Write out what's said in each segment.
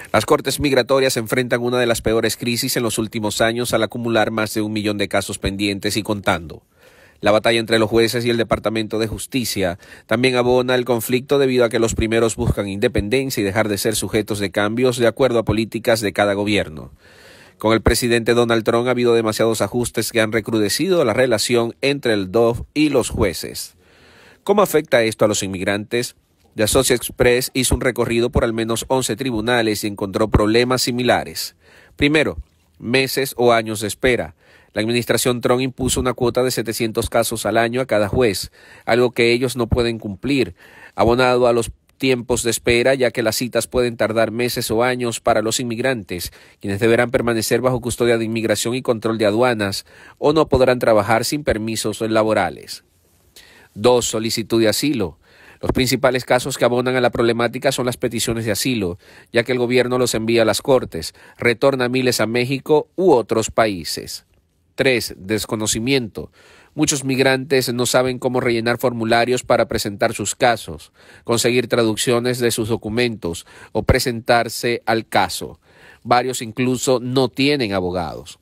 Las Cortes Migratorias enfrentan una de las peores crisis en los últimos años al acumular más de 1 millón de casos pendientes y contando. La batalla entre los jueces y el Departamento de Justicia también abona el conflicto debido a que los primeros buscan independencia y dejar de ser sujetos de cambios de acuerdo a políticas de cada gobierno. Con el presidente Donald Trump ha habido demasiados ajustes que han recrudecido la relación entre el DOJ y los jueces. ¿Cómo afecta esto a los inmigrantes? The Associated Press hizo un recorrido por al menos 11 tribunales y encontró problemas similares. Primero, meses o años de espera. La administración Trump impuso una cuota de 700 casos al año a cada juez, algo que ellos no pueden cumplir, abonado a los tiempos de espera, ya que las citas pueden tardar meses o años para los inmigrantes, quienes deberán permanecer bajo custodia de inmigración y control de aduanas, o no podrán trabajar sin permisos laborales. 2. Solicitud de asilo. Los principales casos que abonan a la problemática son las peticiones de asilo, ya que el gobierno los envía a las cortes, retorna miles a México u otros países. 3. Desconocimiento. Muchos migrantes no saben cómo rellenar formularios para presentar sus casos, conseguir traducciones de sus documentos o presentarse al caso. Varios incluso no tienen abogados.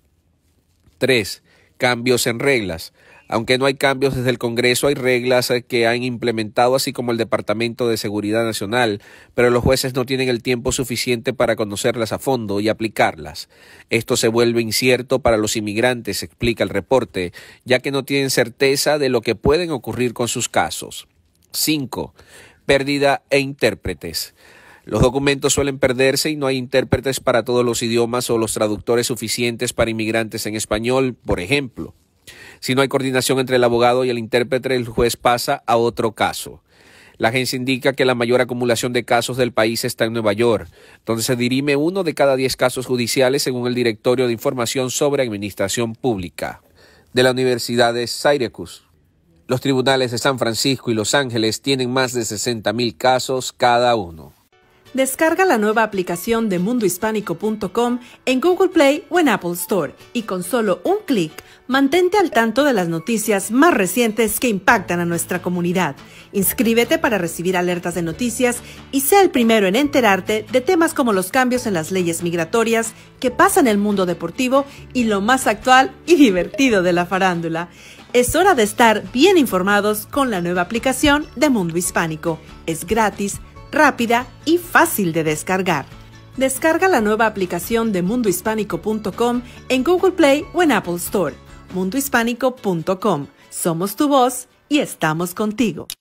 3. Cambios en reglas. Aunque no hay cambios desde el Congreso, hay reglas que han implementado, así como el Departamento de Seguridad Nacional, pero los jueces no tienen el tiempo suficiente para conocerlas a fondo y aplicarlas. Esto se vuelve incierto para los inmigrantes, explica el reporte, ya que no tienen certeza de lo que pueden ocurrir con sus casos. 5. Pérdida e intérpretes. Los documentos suelen perderse y no hay intérpretes para todos los idiomas o los traductores suficientes para inmigrantes en español, por ejemplo. Si no hay coordinación entre el abogado y el intérprete, el juez pasa a otro caso. La agencia indica que la mayor acumulación de casos del país está en Nueva York, donde se dirime 1 de cada 10 casos judiciales según el Directorio de Información sobre Administración Pública de la Universidad de Syracuse. Los tribunales de San Francisco y Los Ángeles tienen más de 60,000 casos cada uno. Descarga la nueva aplicación de mundohispánico.com en Google Play o en Apple Store y con solo un clic, mantente al tanto de las noticias más recientes que impactan a nuestra comunidad. Inscríbete para recibir alertas de noticias y sé el primero en enterarte de temas como los cambios en las leyes migratorias, que pasa en el mundo deportivo y lo más actual y divertido de la farándula. Es hora de estar bien informados con la nueva aplicación de Mundo Hispánico. Es gratis, rápida y fácil de descargar. Descarga la nueva aplicación de mundohispánico.com en Google Play o en Apple Store. mundohispánico.com. Somos tu voz y estamos contigo.